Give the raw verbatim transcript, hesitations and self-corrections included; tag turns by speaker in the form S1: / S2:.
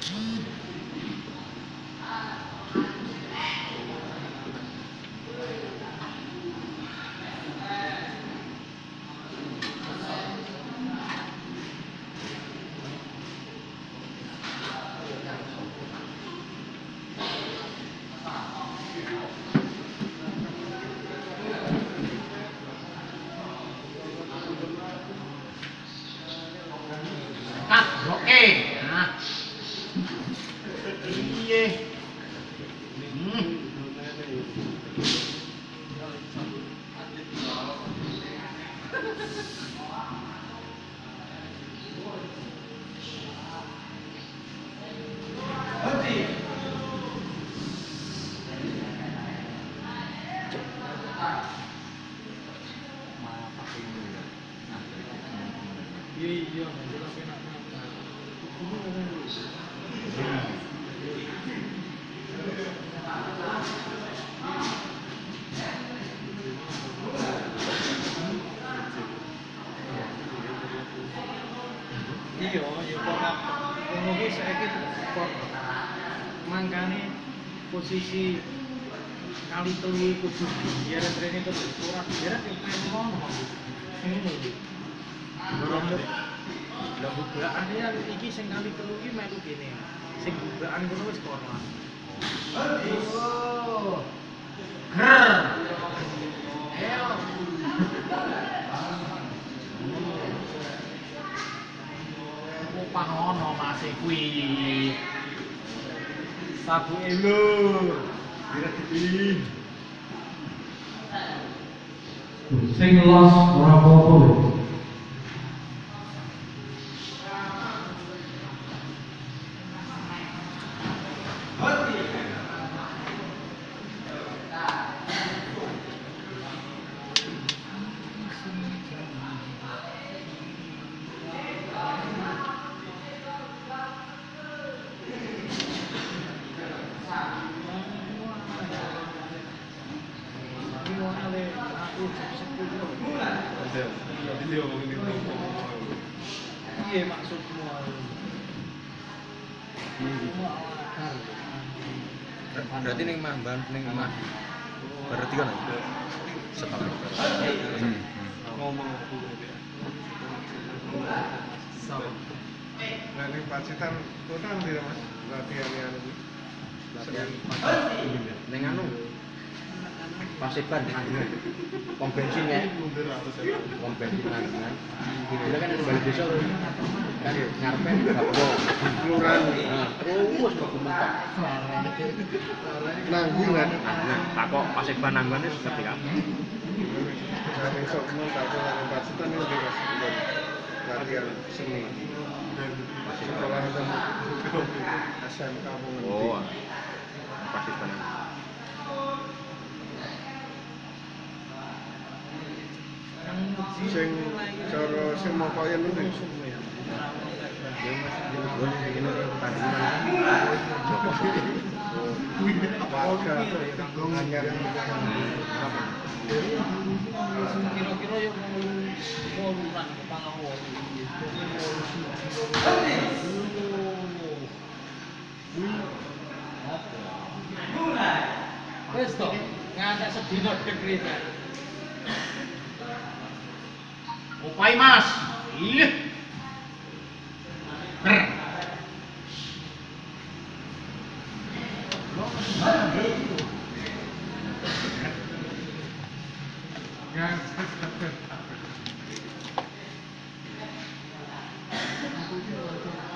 S1: Oke, nah, iya, hmm.
S2: Iya, iya, iya kok ngono ki saiki kok mangkane posisi kali telu kudu biar trene terus ora biar ngono. Ngono. Lah bubraan ya iki sing kali telu iki melu kene. Sing bubraan kono wis kono. Oh. Grr. Ayo. Panono masih kuwi sabu elo diredepi
S3: sing los ora apa-apa.
S2: Iya maksudmu.
S4: Berarti ning mah ban ning mah. Berarti kan setengah. Hmm.
S5: Ngomong aku gitu ya. Nah ini Pacitan kota nanti ya mas latihannya anu
S4: Latihan ning anu. Paseban anu. Pom bensin ya. Pom bensin kan. Kita kan ada balik desa loh. Kan ngarepe Bapo.
S5: kelurahan
S4: Nah, terus kok mentok.
S5: nanggung kan
S4: Nah, tak kok Paseban nanggone seperti apa?
S5: nah besok mau tak ke Pacitan ini udah mas buat latihan seni sekolah dan S M K mau nanti
S4: Oh. Paseban.
S5: sing cara sing mau kaya nanti
S4: Ya Mas, gue ini pertandingan.
S5: warga anyar
S2: Kira-kira yo mau lurah kepala wong. Wes to, ngantek sedina dekritan.
S1: Upai mas, iya. Grr.
S2: Ya,